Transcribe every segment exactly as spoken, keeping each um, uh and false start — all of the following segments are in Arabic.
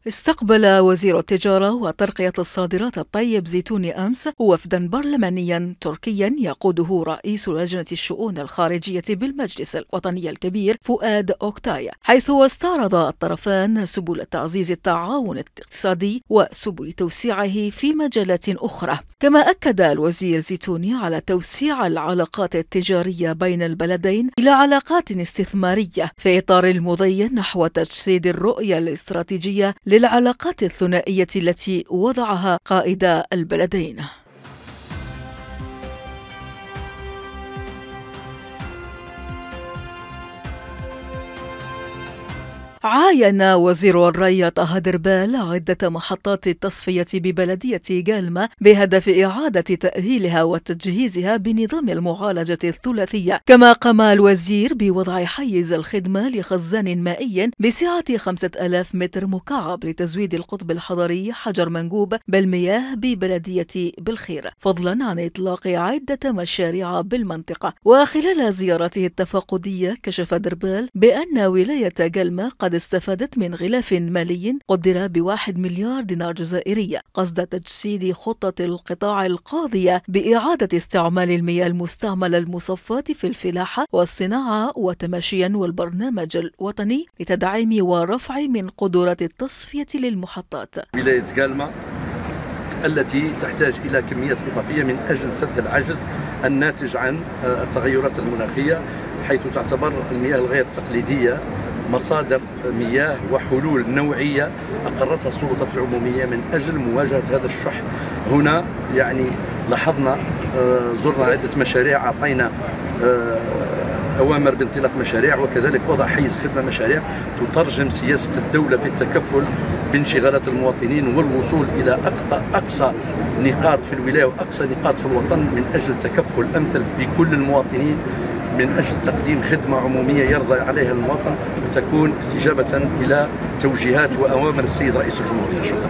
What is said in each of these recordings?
استقبل وزير التجارة وترقية الصادرات الطيب زيتوني أمس وفدا برلمانيا تركيا يقوده رئيس لجنة الشؤون الخارجية بالمجلس الوطني الكبير فؤاد أوكتاي، حيث استعرض الطرفان سبل تعزيز التعاون الاقتصادي وسبل توسيعه في مجالات أخرى. كما أكد الوزير زيتوني على توسيع العلاقات التجارية بين البلدين إلى علاقات استثمارية في إطار المضي نحو تجسيد الرؤية الاستراتيجية للعلاقات الثنائية التي وضعها قائد البلدين. عاين وزير الري طه دربال عدة محطات التصفية ببلدية جالمة بهدف إعادة تأهيلها وتجهيزها بنظام المعالجة الثلاثية. كما قام الوزير بوضع حيز الخدمة لخزان مائي بسعة خمسة آلاف متر مكعب لتزويد القطب الحضري حجر منجوب بالمياه ببلدية بالخير، فضلا عن إطلاق عدة مشاريع بالمنطقة. وخلال زيارته التفقدية كشف دربال بأن ولاية جالمة قد استفادت من غلاف مالي قدر بواحد مليار دينار جزائري قصد تجسيد خطة القطاع القاضية بإعادة استعمال المياه المستعملة المصفاة في الفلاحة والصناعة وتماشيا والبرنامج الوطني لتدعيم ورفع من قدرات التصفية للمحطات. ولاية جالمة التي تحتاج إلى كميات إضافية من أجل سد العجز الناتج عن التغيرات المناخية، حيث تعتبر المياه الغير تقليدية مصادر مياه وحلول نوعية أقرتها السلطات العمومية من أجل مواجهة هذا الشح. هنا يعني لاحظنا زرنا عدة مشاريع، أعطينا أوامر بانطلاق مشاريع، وكذلك وضع حيز خدمة مشاريع تترجم سياسة الدولة في التكفل بانشغالات المواطنين والوصول إلى أقصى نقاط في الولاية وأقصى نقاط في الوطن من أجل تكفل أمثل بكل المواطنين، من أجل تقديم خدمة عمومية يرضى عليها المواطن وتكون استجابة إلى توجيهات وأوامر السيد رئيس الجمهورية. شكرا.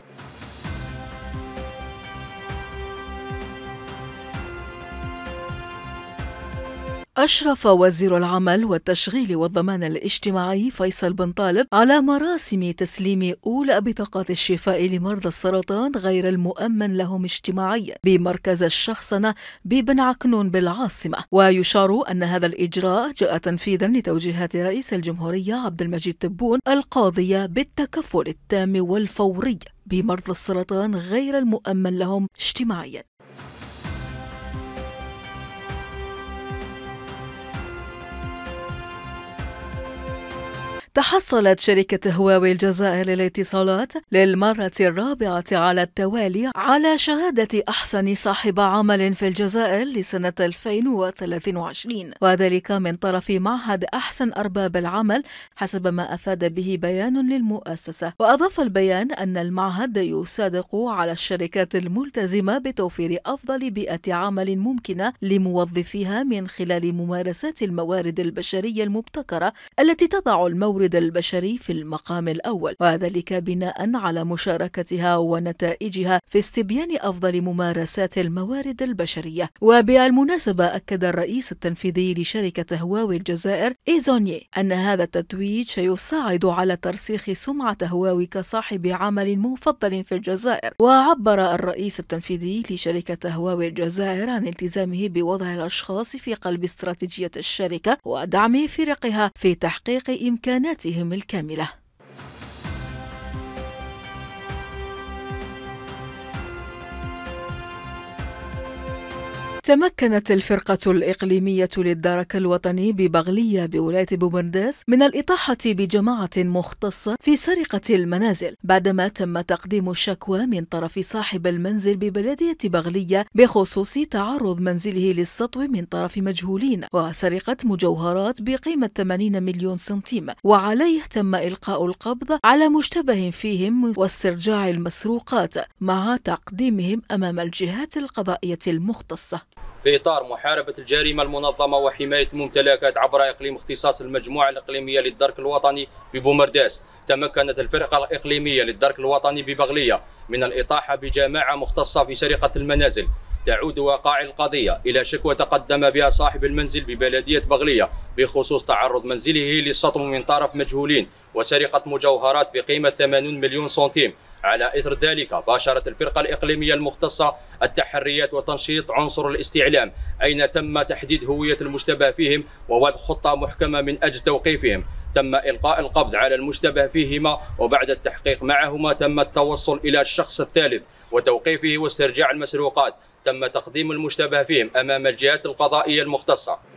أشرف وزير العمل والتشغيل والضمان الاجتماعي فيصل بن طالب على مراسم تسليم أولى بطاقات الشفاء لمرضى السرطان غير المؤمن لهم اجتماعيا بمركز الشخصنة ببن عكنون بالعاصمة. ويشار أن هذا الإجراء جاء تنفيذا لتوجيهات رئيس الجمهورية عبد المجيد تبون القاضية بالتكفل التام والفوري بمرضى السرطان غير المؤمن لهم اجتماعيا. تحصلت شركة هواوي الجزائر للاتصالات للمرة الرابعة على التوالي على شهادة أحسن صاحب عمل في الجزائر لسنة ألفين وثلاثة وعشرين، وذلك من طرف معهد أحسن أرباب العمل حسب ما أفاد به بيان للمؤسسة. وأضاف البيان أن المعهد يصادق على الشركات الملتزمة بتوفير أفضل بيئة عمل ممكنة لموظفيها من خلال ممارسات الموارد البشرية المبتكرة التي تضع المورد البشري في المقام الأول، وذلك بناء على مشاركتها ونتائجها في استبيان أفضل ممارسات الموارد البشرية. وبالمناسبة أكد الرئيس التنفيذي لشركة هواوي الجزائر إيزونيي أن هذا التتويج سيساعد على ترسيخ سمعة هواوي كصاحب عمل مفضل في الجزائر. وعبر الرئيس التنفيذي لشركة هواوي الجزائر عن التزامه بوضع الأشخاص في قلب استراتيجية الشركة ودعم فرقها في تحقيق إمكانات الكاملة. تمكنت الفرقة الإقليمية للدرك الوطني ببغلية بولاية بومرداس من الإطاحة بجماعة مختصة في سرقة المنازل بعدما تم تقديم الشكوى من طرف صاحب المنزل ببلدية بغلية بخصوص تعرض منزله للسطو من طرف مجهولين وسرقة مجوهرات بقيمة ثمانين مليون سنتيم، وعليه تم إلقاء القبض على مشتبه فيهم واسترجاع المسروقات مع تقديمهم أمام الجهات القضائية المختصة. في إطار محاربة الجريمة المنظمة وحماية الممتلكات عبر إقليم اختصاص المجموعة الإقليمية للدرك الوطني ببومرداس، تمكنت الفرقة الإقليمية للدرك الوطني ببغلية من الإطاحة بجماعة مختصة في سرقة المنازل تعود وقائع القضية إلى شكوى تقدم بها صاحب المنزل ببلدية بغلية بخصوص تعرض منزله للسطو من طرف مجهولين وسرقة مجوهرات بقيمة ثمانين مليون سنتيم. على إثر ذلك باشرت الفرقة الإقليمية المختصة التحريات وتنشيط عنصر الاستعلام، أين تم تحديد هوية المشتبه فيهم ووضع خطة محكمة من أجل توقيفهم. تم إلقاء القبض على المشتبه فيهما، وبعد التحقيق معهما تم التوصل إلى الشخص الثالث وتوقيفه واسترجاع المسروقات. تم تقديم المشتبه فيهم أمام الجهات القضائية المختصة.